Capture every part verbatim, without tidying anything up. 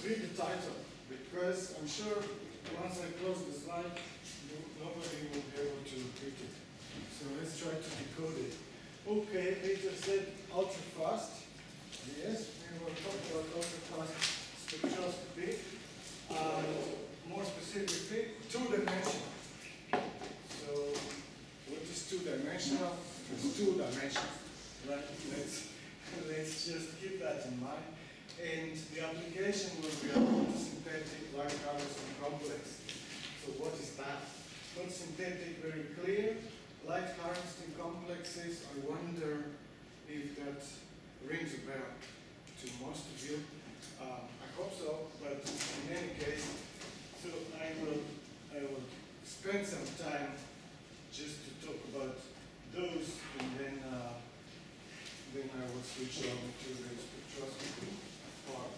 just read the title, because I'm sure once I close the slide, nobody will be able to read it. So let's try to decode it. Okay, Peter said ultra fast. Yes, we will talk about ultra fast spectroscopy, and more specifically, two-dimensional. So, what is two-dimensional? It's two dimensions, right? Let's let's just keep that in mind. And the application will be a photosynthetic light harvesting complex. So, what is that? Photosynthetic, very clear. Light harvesting complexes, I wonder if that rings a bell to most of you. Um, I hope so, but in any case, so I will, I will spend some time just to talk about those, and then, uh, then I will switch over to the spectroscopy part.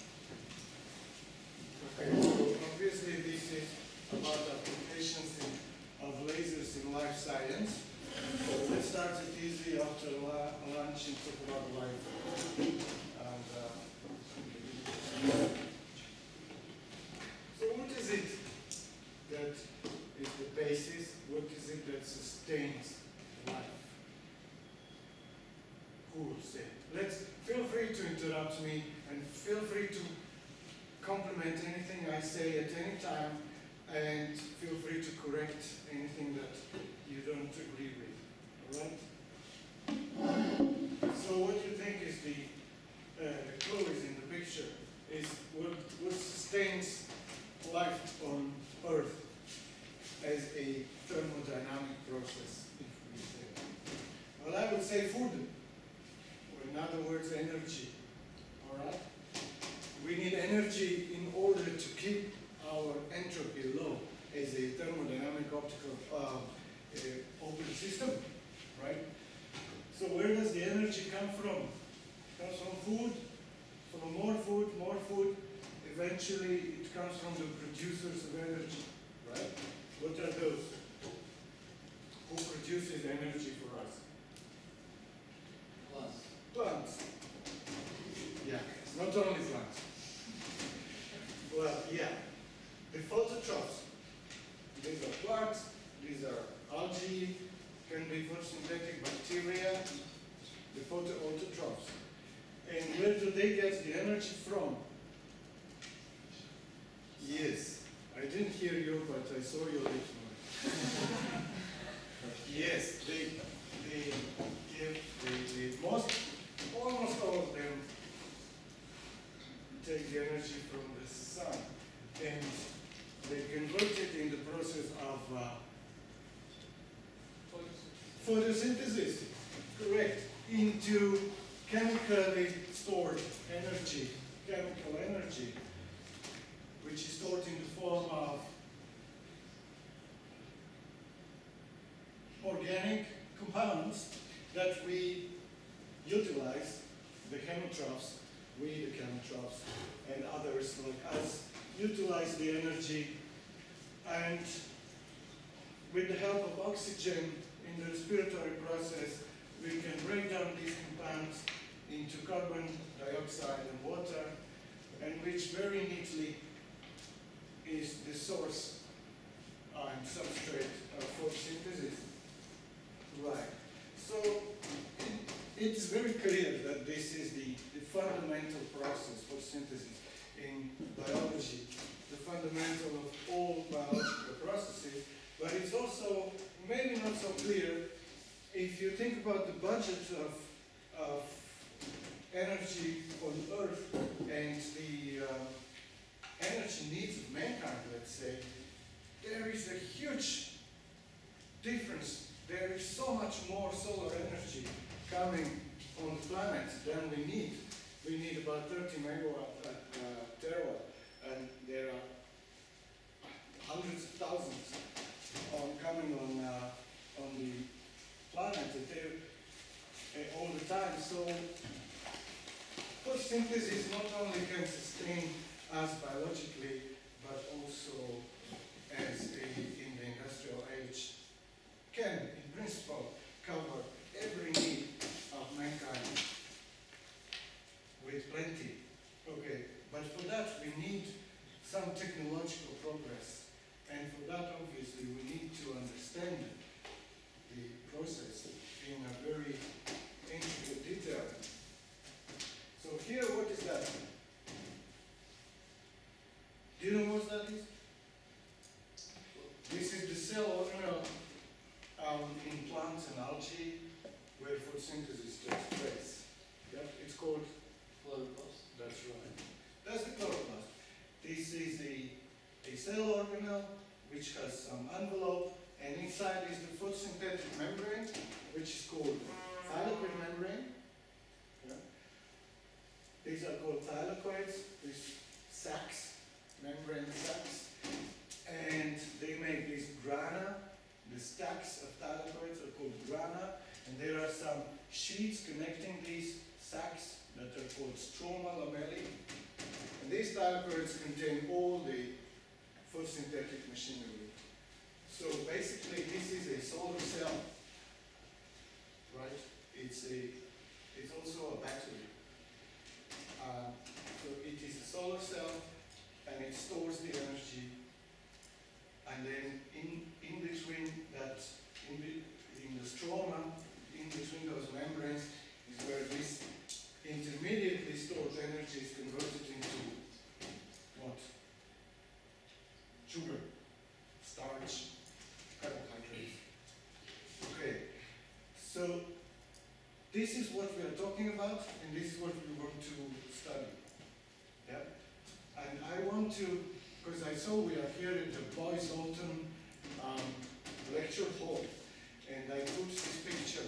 Okay, so obviously this is about applications in of lasers in life science. So let's start it easy after lunch and talk about life. And, uh, so what is it that is the basis? What is it that sustains life? Who will say it? Let's feel free to interrupt me and feel free to compliment anything I say at any time. And feel free to correct anything that you don't agree with, all right? So what do you think is the, uh, the clue is in the picture, is what, what sustains life on Earth as a thermodynamic process, if we say. Well, I would say food, or in other words, energy, all right? We need energy in order to keep our entropy low as a thermodynamic optical uh, uh, open system, right? So where does the energy come from? It comes from food, from more food, more food. Eventually it comes from the producers of energy, right? What are those? Who produces energy for us? Plants. Plants. Yeah, not only plants. Well, yeah. The phototrophs, these are plants, these are algae, can be photosynthetic bacteria, the photoautotrophs. And where do they get the energy from? Yes, I didn't hear you, but I saw your lips moving. Yes, they, they give, they, they, most, almost all of them take the energy from the sun. And they convert it in the process of uh, photosynthesis, correct, into chemically stored energy, chemical energy, which is stored in the form of organic compounds that we utilize, the chemotrophs, we the chemotrophs, and others like us, utilize the energy, and with the help of oxygen in the respiratory process, we can break down these compounds into carbon dioxide and water, and which very neatly is the source and substrate of photosynthesis. Right. So it, it's very clear that this is the, the fundamental process, photosynthesis, in biology, the fundamental of all biological processes, but it's also maybe not so clear if you think about the budget of, of energy on Earth and the uh, energy needs of mankind, let's say. There is a huge difference. There is so much more solar energy coming on the planet than we need. We need about thirty megawatt uh, uh, terawatt, and there are hundreds of thousands on coming on uh, on the planet uh, all the time. So photosynthesis not only can sustain us biologically, but also as a, in the industrial age, can in principle cover every need of mankind with plenty. Okay, but for that we some technological progress. And for that, obviously, we need to understand the process in a very intricate detail. So here, what is that? Do you know what that is? This is the cell organelle um, in plants and algae where photosynthesis takes place. Yep, it's called chloroplast. That's right. That's the chloroplast. This is a, a cell organelle which has some envelope, and inside is the photosynthetic membrane, which is called thylakoid membrane. Yeah. These are called thylakoids, these sacs, membrane sacs, and they make these grana. The stacks of thylakoids are called grana, and there are some sheets connecting these sacs that are called stroma lamellae. And these thylakoids contain all the photosynthetic machinery. So basically, this is a solar cell, right? It's a, it's also a battery. Uh, so it is a solar cell, and it stores the energy. And then in in between that, in the, in the stroma, in between those membranes, is where this intermediately stored energy is converted into what? Sugar, starch, carbohydrates. Okay, so this is what we are talking about, and this is what we want to study. Yeah? And I want to, because I saw we are here at the Boys Alton um, lecture hall, and I put this picture.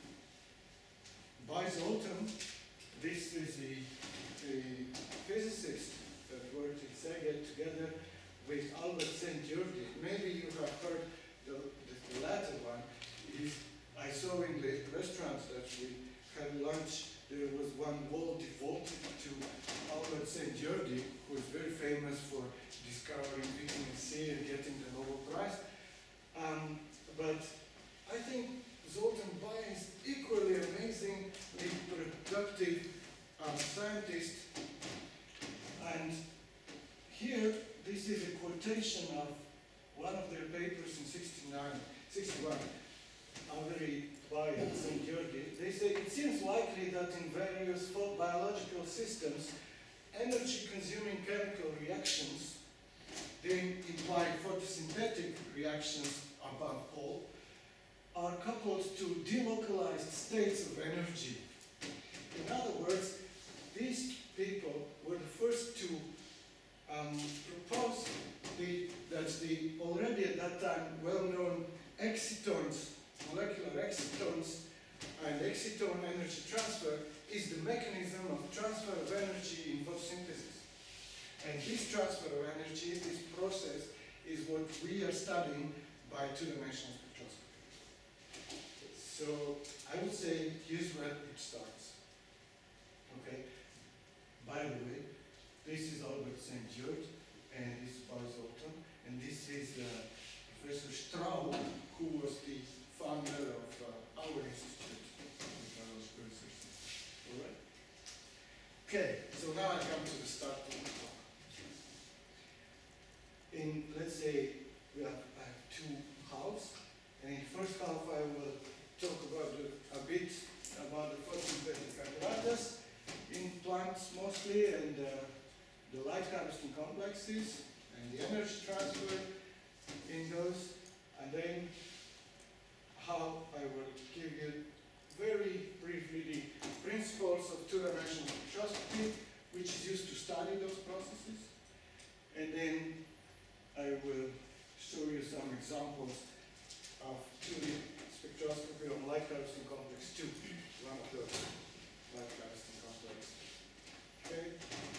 Boys Alton, this is a, a physicist that worked in Szeged together with Albert Szent-Györgyi. Maybe you have heard the, the, the latter one. Is I saw in the restaurant that we had lunch, there was one wall devoted to Albert Szent-Györgyi, who is very famous for discovering vitamin C and getting the Nobel Prize. Um, but I think Zoltan Bay is equally amazingly productive um, scientist. And here, this is a quotation of one of their papers in sixty-nine, sixty-one, Avery Bay and Szent-Györgyi. They say it seems likely that in various biological systems, energy-consuming chemical reactions, they imply photosynthetic reactions above all, are coupled to delocalized states of energy. In other words, these people were the first to um, propose the, that the already at that time well-known excitons, molecular excitons, and exciton energy transfer is the mechanism of transfer of energy in photosynthesis. And this transfer of energy, this process, is what we are studying by two-dimensional spectroscopy. So I would say here's where it starts. Okay. By the way, this is Albert Szent-Györgyi, and this is Boys Alton, and this is uh, Professor Straub, who was the founder of uh, our institute, the biological research. All right. Okay. So now I come to the start of the talk. In let's say we have, I have two halves, and in the first half I will talk about the, a bit about the photosynthetic apparatus in plants mostly, and uh, the light harvesting complexes and the energy transfer in those, and then how I will give you very briefly the principles of two-dimensional spectroscopy, which is used to study those processes, and then I will show you some examples of two D spectroscopy on light harvesting complex two, one of those light harvesting complex. Okay?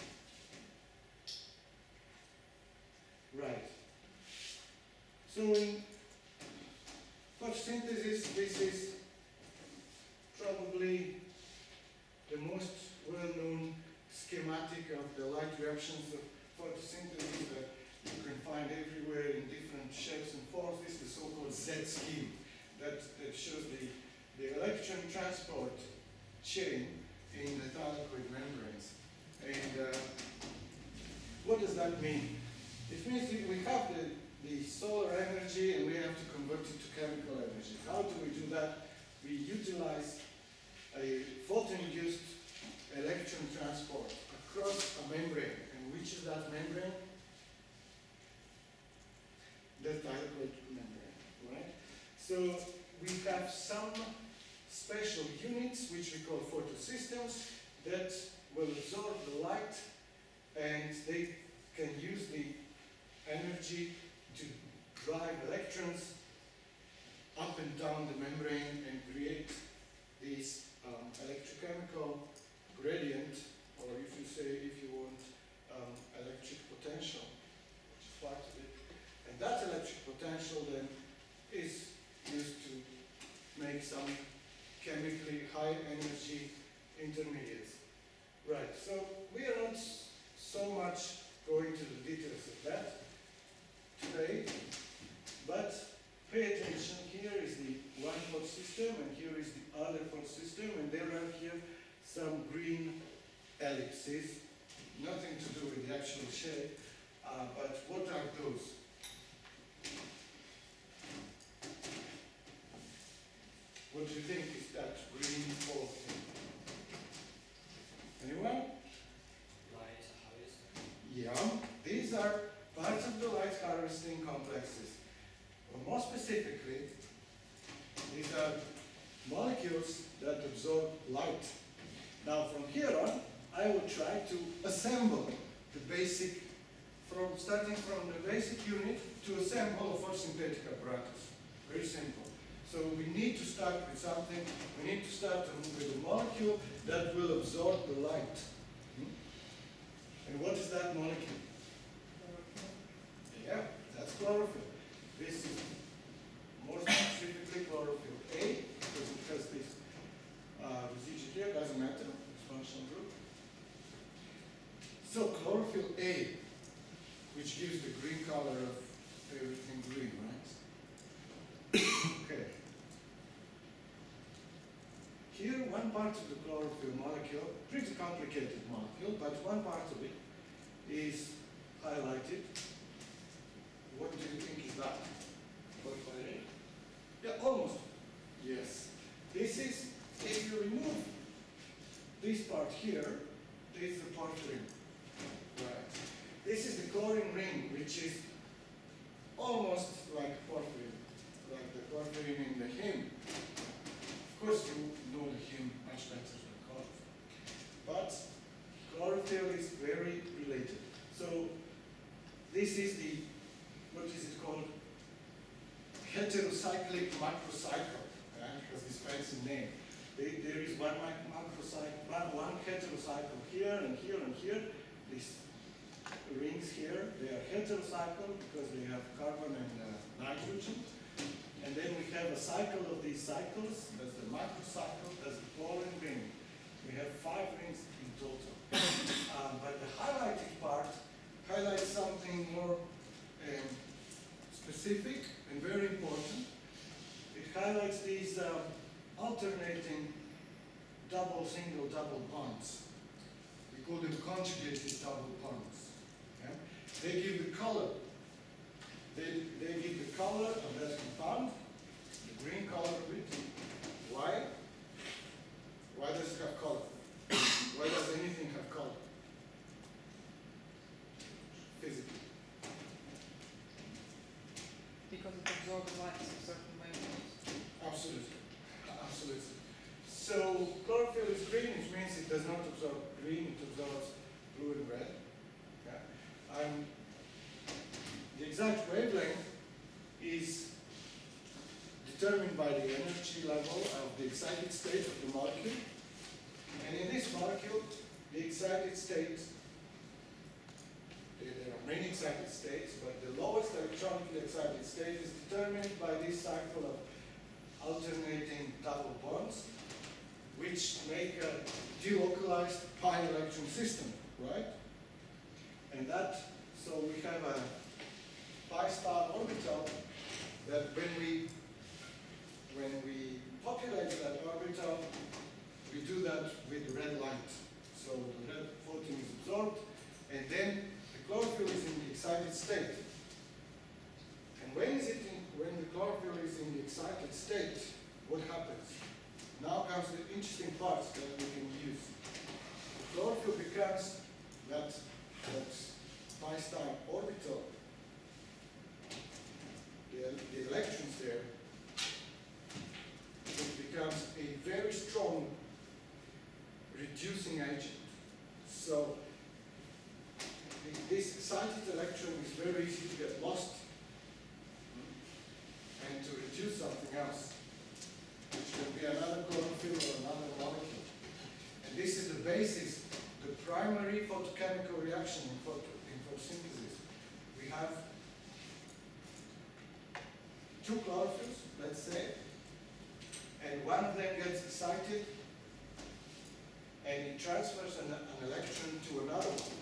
Right. So in photosynthesis, this is probably the most well-known schematic of the light reactions of photosynthesis that you can find everywhere in different shapes and forms. This is the so-called Z scheme that, that shows the, the electron transport chain in the thylakoid membranes. And uh, what does that mean? It means that we have the, the solar energy and we have to convert it to chemical energy. How do we do that? We utilize a photon-induced electron transport across a membrane. And which is that membrane? The thyroid membrane, right? So we have some special units which we call photosystems that will absorb the light and they can use the energy to drive electrons up and down the membrane and create this um, electrochemical gradient, or if you say, if you want, um, electric potential, which is part of it. And that electric potential then is used to make some chemically high energy intermediates. Right, so we are not so much going to the details of that today, but pay attention. Here is the one port system and here is the other port system, and there are here some green ellipses, nothing to do with the actual shape, uh, but what are those? What do you think is that green pole thing? Anyone? Light harvester. Yeah, these are parts of the light harvesting complexes. Or more specifically, these are molecules that absorb light. Now from here on, I will try to assemble the basic, from starting from the basic unit to assemble a photosynthetic apparatus. Very simple. So we need to start with something, we need to start with a molecule that will absorb the light. Hmm? And what is that molecule? Yeah, that's chlorophyll. This is more specifically chlorophyll A, because it has this uh, residue here, doesn't matter, it's functional group. So chlorophyll A, which gives the green color of everything green, right? Okay. Here, one part of the chlorophyll molecule, pretty complicated molecule, but one part of it is highlighted. What do you think is that? Porphyrin. Yeah, almost. Yes. This is, if you remove this part here, this is the porphyrin. Right. This is the chlorine ring, which is almost like porphyrin, like the porphyrin in the heme. Of course, you know the heme much better than chlorophyll. But chlorophyll is very related. So this is the, what is it called? Heterocyclic macrocycle. Yeah, it has this fancy name. They, there is one macrocycle, one, one heterocycle here and here and here. These rings here, they are heterocycle because they have carbon and uh, nitrogen. And then we have a cycle of these cycles. That's the macrocycle, that's the chlorine ring. We have five rings in total. Um, but the highlighted part highlights something more um, specific and very important. It highlights these um, alternating double, single, double bonds. We call them conjugated double bonds. Okay? They give the color. They, they give the color of that compound, the green color of it. Why? Why does it have color? Why does anything have color? Physically. Because it absorbs light in a certain way. Absolutely. Absolutely. So chlorophyll is green, which means it does not absorb green, it absorbs blue and red. Okay. Um, the exact wavelength is determined by the energy level of the excited state of the molecule. And in this molecule, the excited state, there are many excited states, but the lowest electronically excited state is determined by this cycle of alternating double bonds, which make a delocalized pi electron system, right? And that, so we have a pi star orbital that when we when we populate that orbital, we do that with red light. So the red photon is absorbed, and then the chlorophyll is in the excited state. And when is it in, when the chlorophyll is in the excited state, what happens? Now comes the interesting part that we can use. The chlorophyll becomes that, that space-time orbital. The, the electrons there, it becomes a very strong reducing agent. So the, this excited electron is very easy to get lost and to reduce something else, which can be another chlorophyll or another molecule. And this is the basis, the primary photochemical reaction in, photo, in photosynthesis. We have two chlorophylls, let's say, and one of them gets excited and it transfers an, an electron to another one.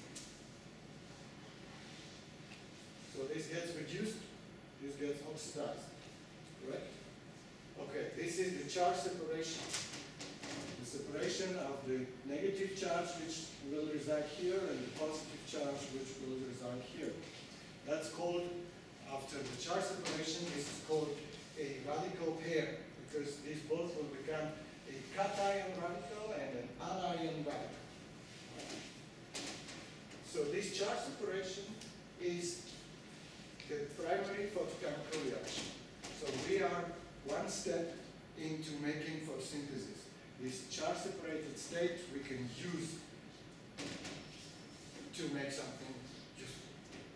So this gets reduced, this gets oxidized, correct? Okay, this is the charge separation. The separation of the negative charge which will reside here and the positive charge which will reside here. That's called, after the charge separation, this is called a radical pair, because these both will become a cation radical and an anion radical. So this charge separation is the primary photochemical reaction. So we are one step into making photosynthesis. This charge separated state we can use to make something useful.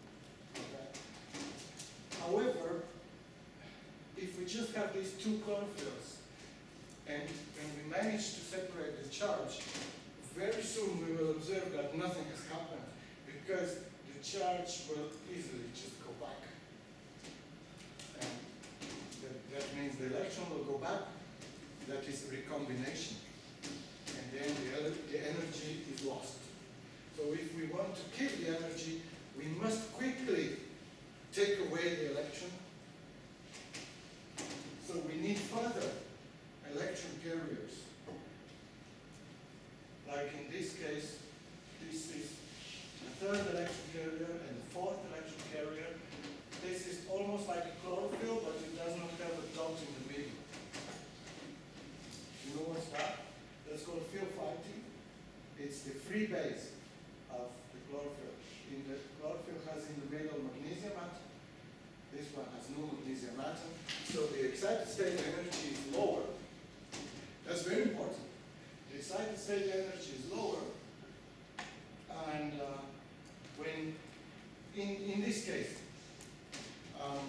Okay. However, if we just have these two chlorophylls and, and we manage to separate the charge, very soon we will observe that nothing has happened because the charge will easily just go back. And that, that means the electron will go back. That is recombination. And then the, the energy is lost. So if we want to keep the energy, we must quickly take away the electron. So we need further electron carriers. Like in this case, this is the third electron carrier and the fourth electron carrier. This is almost like a chlorophyll, but it does not have a dot in the middle. You know what's that? That's called phyllophyte. It's the free base of the chlorophyll. In the chlorophyll has in the middle magnesium atom. This one has no magnesium atom. So the excited state energy is lower. That's very important. The excited state energy is lower. And uh, when, in, in this case, um,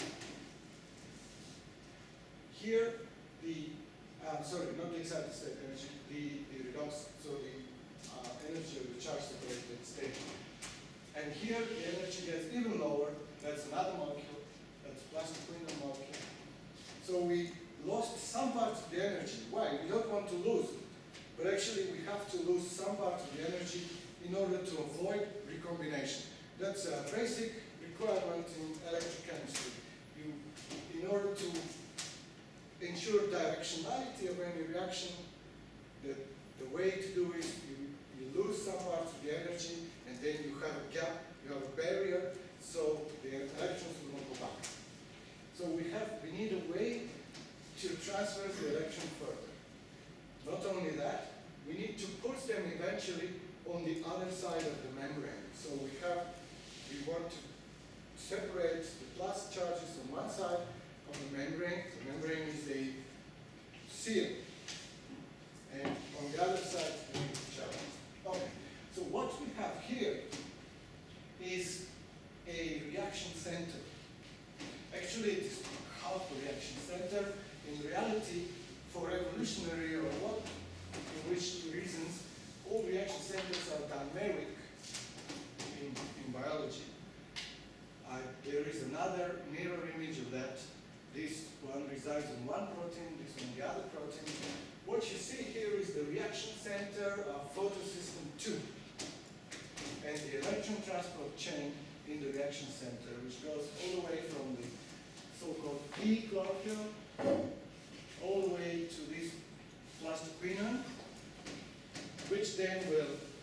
here the, uh, sorry, not the excited state energy, the, the redox, so the uh, energy of the charge separated state. And here the energy gets even lower. That's another molecule. That's plastoquinone molecule. So we lost some part of the energy. Why? We don't want to lose it. But actually we have to lose some part of the energy in order to avoid recombination. That's a basic requirement in electrochemistry. You, in order to ensure directionality of any reaction, the, the way to do is you, you lose some part of the energy and then you have a gap, you have a barrier, so the electrons will not go back. So we have, we need a way to transfer the electron further. Not only that, we need to push them eventually on the other side of the membrane. So we have, we want to separate the plus charges on one side of the membrane. The membrane is a seal. And on the other side, the charges. Okay, so what we have here is a reaction center. Actually, it is half a reaction center. In reality, for evolutionary or what, in which reasons, all reaction centers are dimeric in, in biology. Uh, there is another mirror image of that. This one resides in one protein, this on the other protein. What you see here is the reaction center of photosystem two. And the electron transport chain in the reaction center, which goes all the way from the so-called P chlorophyll all the way to this plastoquinone, which then will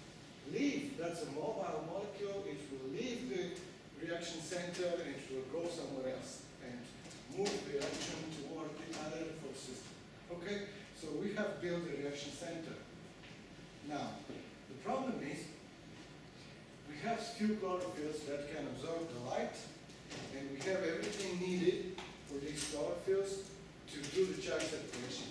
leave, that's a mobile molecule, it will leave the reaction center and it will go somewhere else and move the reaction toward the other force system. Okay? So we have built a reaction center. Now, the problem is we have few chlorophylls that can absorb the light, and we have everything needed for these chlorophylls to do the charge separation.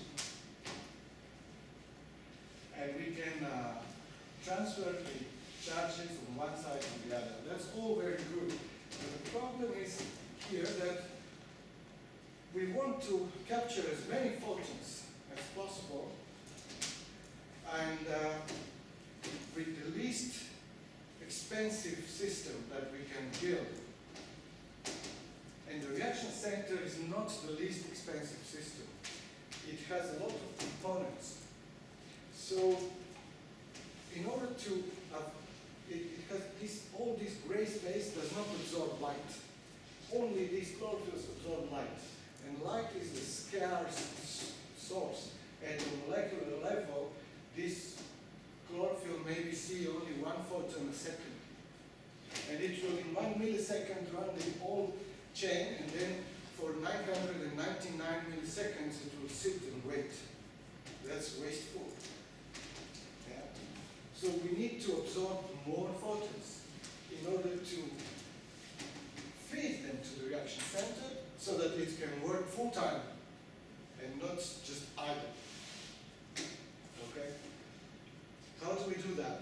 And we can uh, transfer the charges from one side to the other. That's all very good. But the problem is here that we want to capture as many photons as possible, and uh, with the least expensive system that we can build. And the reaction center is not the least expensive system. It has a lot of components. So, in order to, uh, it, it has this, all this gray space does not absorb light. Only these chlorophylls absorb light. And light is a scarce source. At the molecular level, this chlorophyll maybe see only one photon a second. And it will in one millisecond run the whole chain, and then for nine hundred ninety-nine milliseconds it will sit and wait. That's wasteful. Yeah. So we need to absorb more photons in order to feed them to the reaction center so that it can work full time and not just idle. Okay? How do we do that?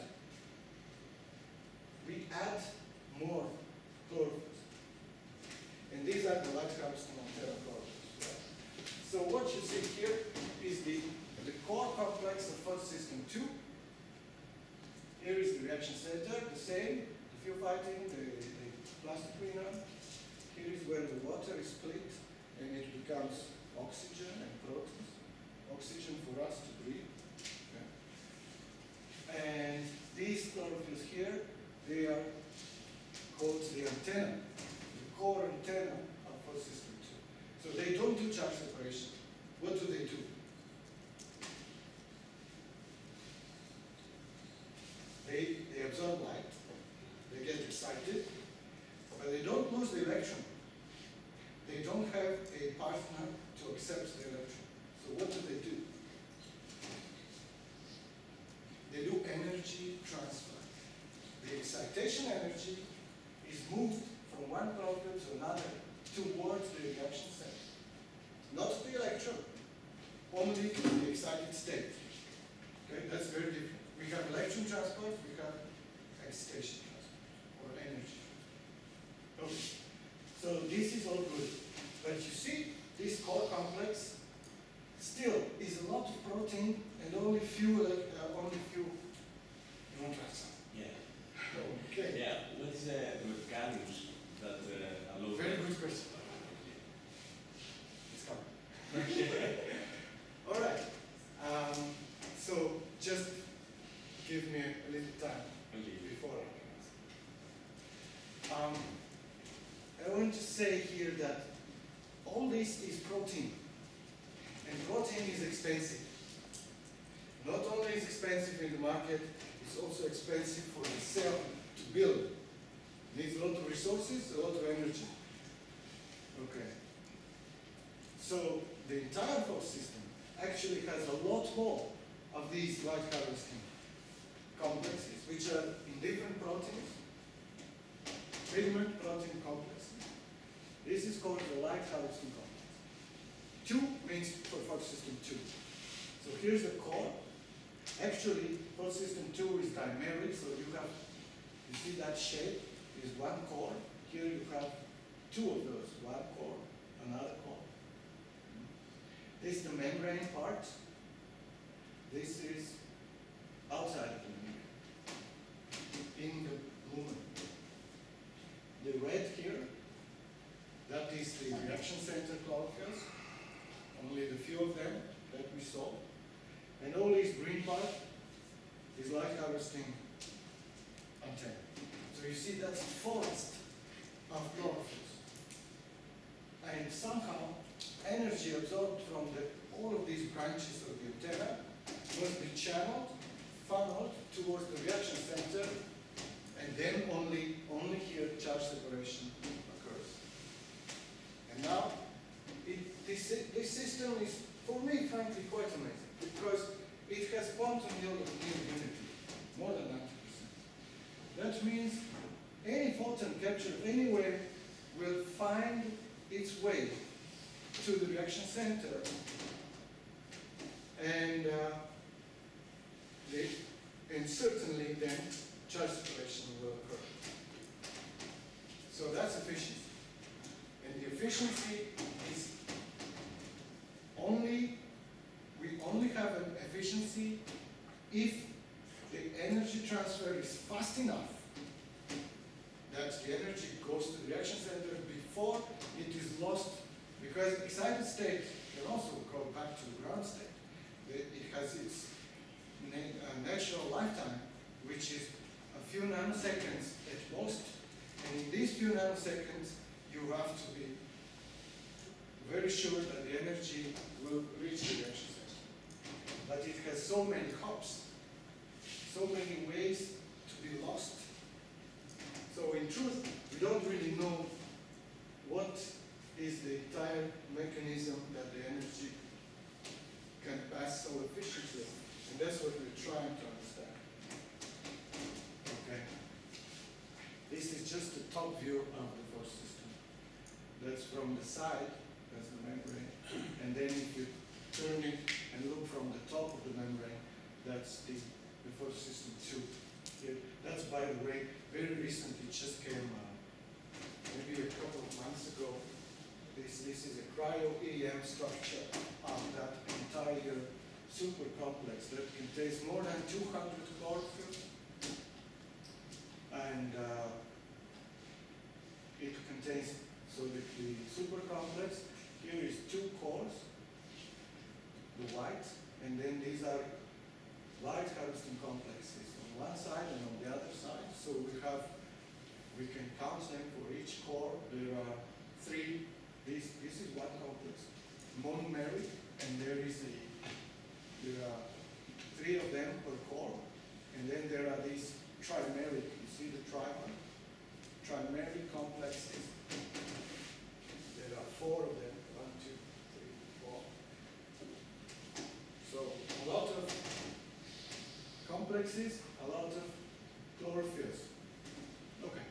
We add more chlorophylls. And these are the light harvesting Monteiro chlorophylls. Right? So what you see here is the, the core complex of phosphate system two. Here is the reaction center, the same, the fuel fighting, the, the plastic renal. Here is where the water is split and it becomes oxygen and proteins. Oxygen for us to breathe. Okay. And these chlorophylls here, they are called the antenna, the core antenna of phosphate system two. So they don't do charge separation. What do they do? They, they absorb light, they get excited, but they don't lose the electron. They don't have a partner to accept the electron. So what do they do? They do energy transfer. The excitation energy is moved from one chlorophyll to another towards the reaction center. Not the electron, only the excited state. Okay, that's very different. We have electron transport, we have excitation transport, or energy. Okay, so this is all good. But you see, this core complex still is a lot of protein and only few, uh, only few. You want to ask something? Yeah. Okay. Yeah. What is the mechanism that uh, allows? Very good question. It's coming. All right. Um, so just give me a little time Okay. before I can answer. Um, I want to say here that all this is protein, and protein is expensive. Not only is expensive in the market, it's also expensive for the cell to build. It needs a lot of resources, a lot of energy. Okay. So the entire phosphate system actually has a lot more of these light harvesting complexes, which are in different proteins, pigment protein complexes. This is called the light harvesting complex. Two means for phosphate system two. So here's the core. Actually, phosphate system two is dimeric, so you have, you see that shape is one core. Here you have two of those, one core, another core. This is the membrane part. This is outside of the membrane, in the lumen. The red here, that is the reaction center chlorophylls, only the few of them that we saw. And all this green part is light harvesting antenna. So you see that's a forest of chlorophylls. And somehow energy absorbed from the, all of these branches of the antenna must be channeled funneled towards the reaction center, and then only, only here charge separation occurs. And now, it, this, this system is, for me, frankly, quite amazing, because it has quantum yield of near unity, more than ninety percent. That means any photon captured anywhere will find its way to the reaction center, and uh, they, and certainly then charge separation will occur. So that's efficiency. And the efficiency is only, we only have an efficiency if the energy transfer is fast enough that the energy goes to the reaction center before it is lost, because excited state can also go back to the ground state. It has its na uh, natural lifetime, which is a few nanoseconds at most, and in these few nanoseconds you have to be very sure that the energy will reach the reaction center. But it has so many hops, so many ways to be lost. So in truth, we don't really know what is the entire mechanism that the energy can pass so efficiently. And that's what we're trying to understand. Okay. This is just the top view of the force system. That's from the side, that's the membrane. And then if you turn it and look from the top of the membrane, that's the, the force system two. Here. That's, by the way, very recently just came, uh, maybe a couple of months ago. This, this is a cryo-E M structure of that entire supercomplex that contains more than two hundred chlorophyll. And uh, it contains, so the, the supercomplex, here is two cores, the white, and then these are light harvesting complexes on one side and on the other side. So we have, we can count them for each core. There are three. This, this is one complex, monomeric, and there is a, there are three of them per core, and then there are these trimeric. You see the trimer? Trimeric complexes. There are four of them. One, two, three, four. So a lot of complexes, a lot of chlorophylls. Okay.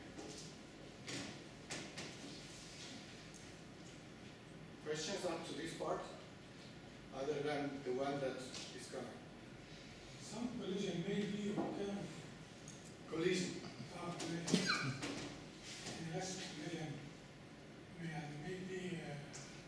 Questions up to this part, other than the one that is coming? Some collision may be occur Collision. after in less million, million maybe uh,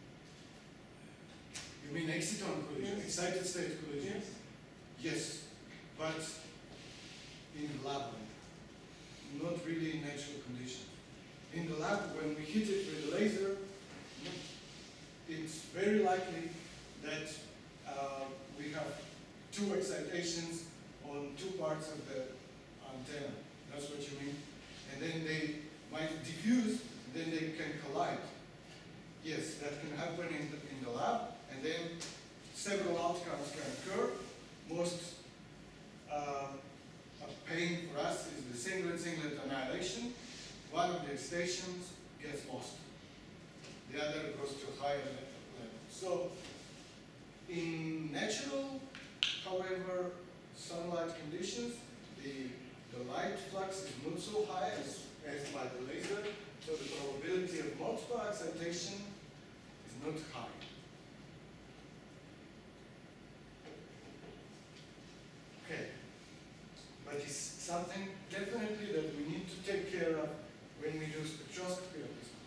You mean exciton collision, Yes. excited state collision? yes, Yes, but in the lab, not really in natural conditions. In the lab, when we hit it with a laser, it's very likely that uh, we have two excitations on two parts of the antenna. That's what you mean? And then they might diffuse, and then they can collide. Yes, that can happen in the, in the lab, and then several outcomes can occur. Most uh, pain for us is the singlet-singlet annihilation. One of the stations gets lost. The other goes to a higher level. So, in natural, however, sunlight conditions, the, the light flux is not so high as, as by the laser, so the probability of multiple excitation is not high. Okay, but it's something definitely that we need to take care of when we do spectroscopy of this.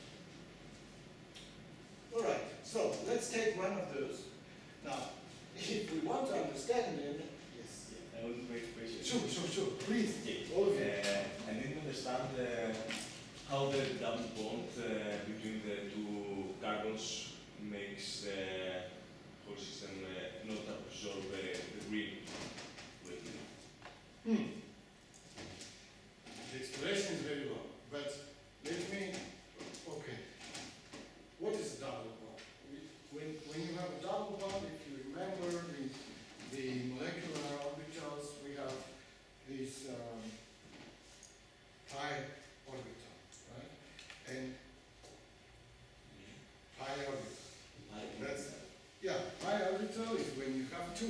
All right, so let's take one of those. Now, if we want to understand them, yes, I want to make a question. sure, sure, sure, please, Okay. all of you. Uh, I didn't understand uh, how the double bond uh, between the two carbons makes the whole system uh, not absorb uh, the green wavelength. Hmm. The explanation is very long, but let me, okay. What is a double bond? We- When, when you have a double bond, if you remember the, the molecular orbitals, we have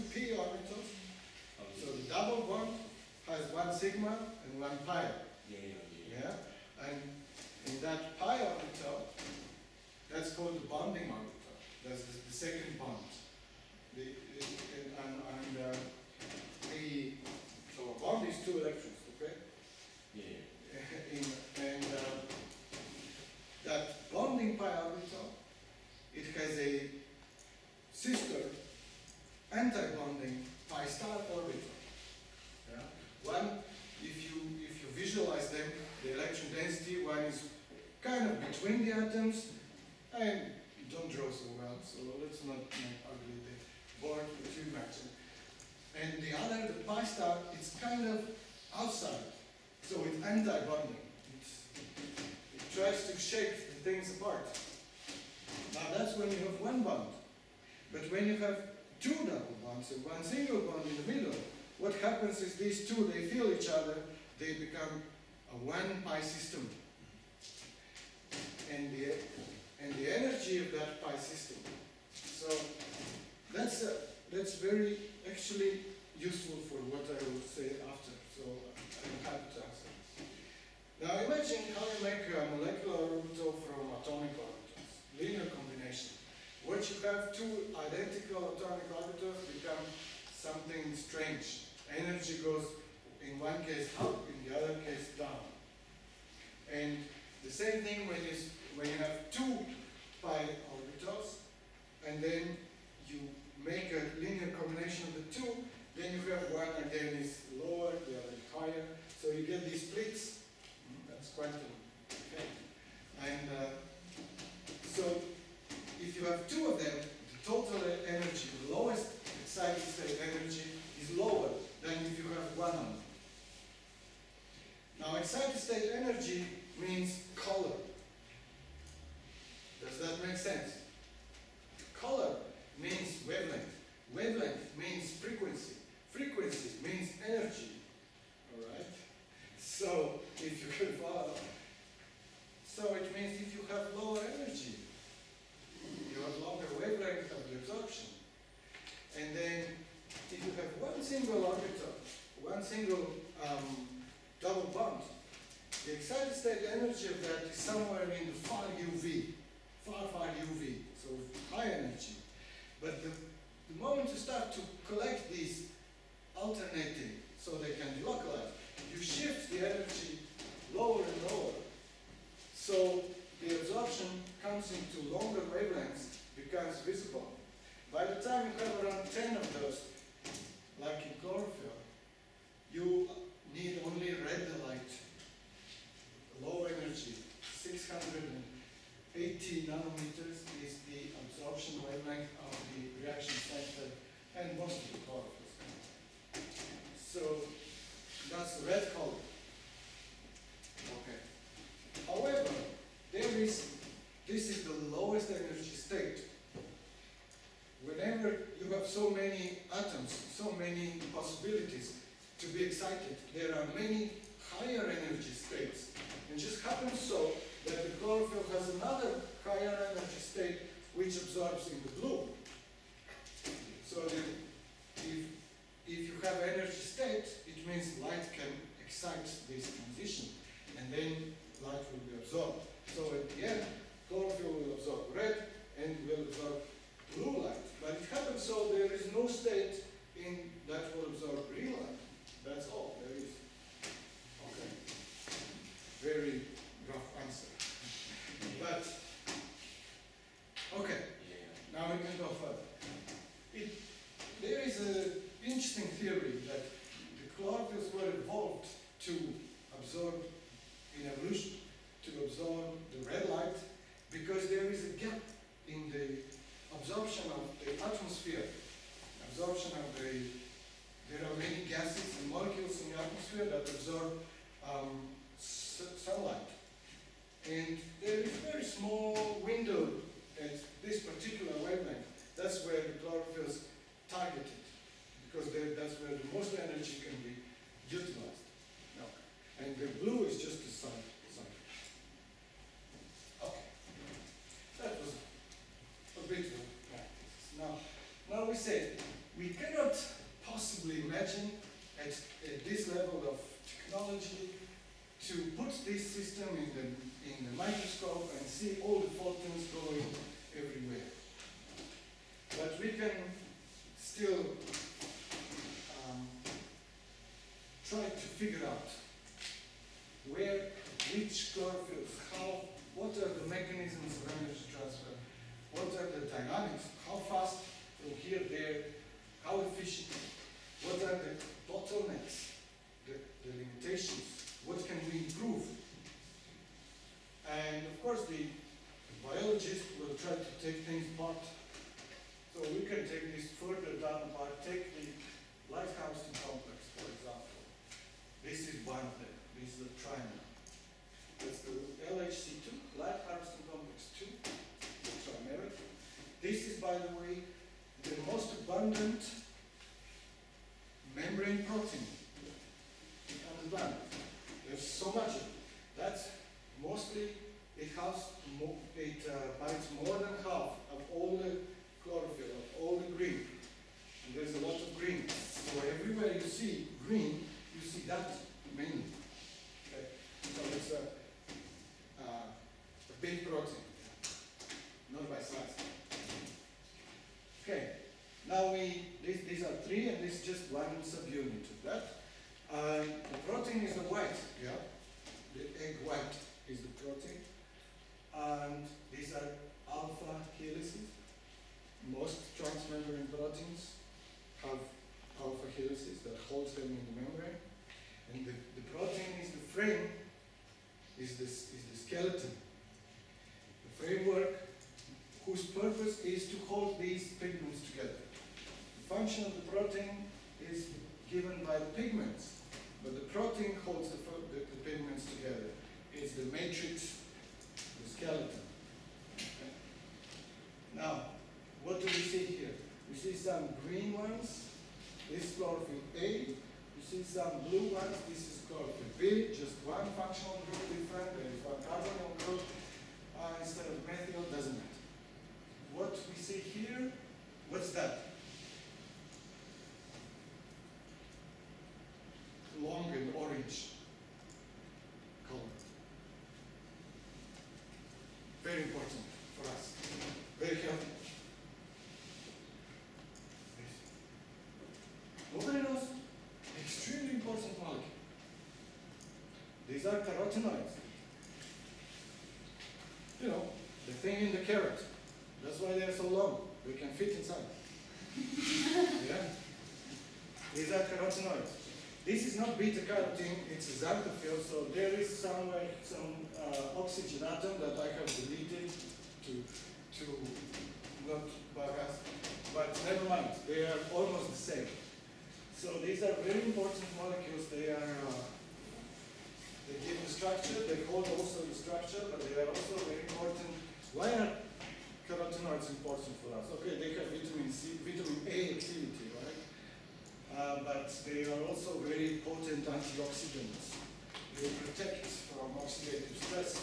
p orbitals. So the double bond has one sigma and one pi. Yeah, yeah, yeah. Yeah, and in that pi orbital, that's called the bonding orbital. That's the, the second bond. The, the, and and uh, the so a bond is two electrons, okay? Yeah, yeah. In, and uh, that bonding pi orbital, it has a sister anti-bonding pi star orbital. Yeah? One, if you if you visualize them, the electron density, one is kind of between the atoms, and don't draw so well, so let's not make ugly the board with you imagine. And the other, the pi star, it's kind of outside, so it's anti-bonding. It's, it tries to shake the things apart. Now that's when you have one bond. But when you have two double bonds and one single bond in the middle, what happens is these two, they feel each other, they become a one pi system. And the, and the energy of that pi system. So that's, uh, that's very actually useful for what I will say after. So I'm happy to answer. Now imagine how you make a molecular orbital from atomic orbitals, linear combination. What you have two identical atomic orbitals become something strange. Energy goes in one case up, in the other case down. And the same thing when you, when you have two pi orbitals, and then you make a linear combination of the two, then you have one again is lower, the other is higher, so you get these splits. That's quantum effect. And uh, so if you have two of them, the total energy, the lowest excited state energy, is lower than if you have one of them. Now excited state energy means color. Does that make sense? Color means wavelength. Wavelength means frequency. Frequency means energy. Alright? So if you can follow, so it means if you have lower energy, you have longer wavelength of the absorption. And then if you have one single orbital, one single um, double bond, the excited state energy of that is somewhere in the far U V, far, far U V, so high energy. But the, the moment you start to collect these alternating so they can delocalize, you shift the energy lower and lower. So the absorption comes into longer wavelengths, becomes visible. By the time you have around ten of those, like in chlorophyll, you need only red light, low energy, six hundred eighty nanometers is the absorption wavelength of the reaction center and most of the chlorophyll. So that's the red color. Okay. However, there is, this is the lowest energy state. Whenever you have so many atoms, so many possibilities to be excited, there are many higher energy states. And just happens so that the chlorophyll has another higher energy state which absorbs in the blue. So that if, if you have energy state, it means light can excite this transition, and then light will be absorbed. So at the end, chlorophyll will absorb red and will absorb blue light. But it happens so there is no state in that will absorb green light. That's all there is. Okay. Very rough answer. But, okay, now we can go further. It, there is an interesting theory that the chlorophylls were evolved to absorb, in evolution, to absorb the red light because there is a gap in the absorption of the atmosphere, absorption of the, there are many gases and molecules in the atmosphere that absorb um, sunlight. And there is a very small window at this particular wavelength. That's where the chlorophylls targeted, because that's where the most energy can be utilized. No. And the blue is just the sun. sun. Okay. That was a bit of practice. Now, now we said we cannot imagine at, at this level of technology to put this system in the, in the microscope and see all the photons going everywhere. But we can still um, try to figure out where, which chlorophylls, how, what are the mechanisms of energy transfer, what are the dynamics, how fast from here, there, how efficient, what are the bottlenecks, the, the limitations, what can we improve? And of course the biologist will try to take things apart. So we can take this further down apart, take the Light-Houston complex, for example. This is one of them, this is a trimer. That's the L H C two, Light-Houston complex two, the trimeric. This is, by the way, the most abundant membrane protein on the planet. There's so much of it. That's mostly, it has, mo it uh, binds more than half of all the chlorophyll, of all the green. And there's a lot of green. So everywhere you see green, you see that mainly. Okay? So it's a, uh, a big protein, not by size. Okay, now we, these, these are three, and this is just one subunit of that. Uh, the protein is the white, yeah? The egg white is the protein. And these are alpha helices. Most transmembrane proteins have alpha helices that holds them in the membrane. And the, the protein is the frame, is, this, is the skeleton. The framework whose purpose is to hold these pigments together. The function of the protein is given by the pigments, but the protein holds the, the, the pigments together. It's the matrix, the skeleton. Okay. Now, what do we see here? We see some green ones. This is chlorophyll A. You see some blue ones. This is chlorophyll B. Just one functional group different. There is one carbonyl group. Uh, instead of methyl, doesn't matter. What we see here, what's that? Long and orange color. Very important for us. Very healthy. Nobody knows. Extremely important molecule. These are carotenoids. You know, the thing in the carrot. That's why they're so long. They can fit inside. Yeah? These are carotenoids. This is not beta carotene, it's a xanthophyll, so there is somewhere some uh, oxygen atom that I have deleted to, to not bug us. But never mind, they are almost the same. So these are very important molecules. They are, uh, they give the structure, they hold also the structure, but they are also very important. Why are carotenoids important for us? Okay, they have vitamin C, vitamin A activity, right? Uh, but they are also very potent antioxidants. They protect from oxidative stress.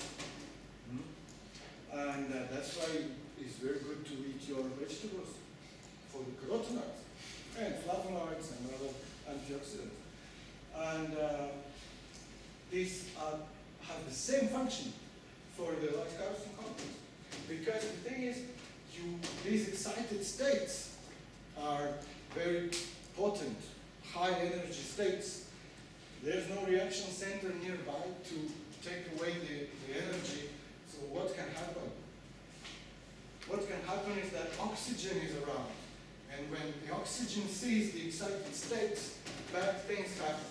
Mm-hmm. And uh, that's why it's very good to eat your vegetables for the carotenoids and flavonoids and other antioxidants. And uh, these are, have the same function for the Light-Houston complex. Because the thing is, you, these excited states are very potent, high energy states. There's no reaction center nearby to take away the, the energy. So what can happen? What can happen is that oxygen is around. And when the oxygen sees the excited states, bad things happen.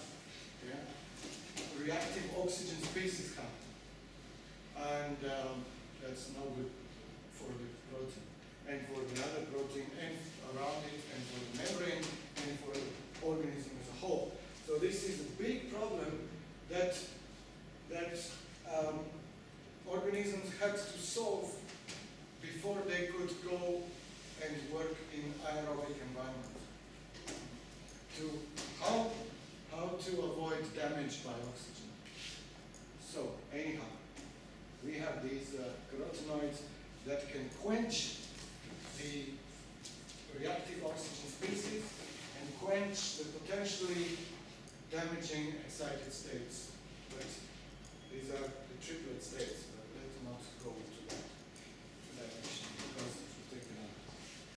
Yeah? Reactive oxygen species happen. And um, that's no good for the protein, and for the other protein, and around it, and for the membrane, and for the organism as a whole. So this is a big problem that, that um, organisms had to solve before they could go and work in aerobic environment. To how, how to avoid damage by oxygen. So anyhow, we have these uh, carotenoids that can quench the reactive oxygen species, and quench the potentially damaging excited states. But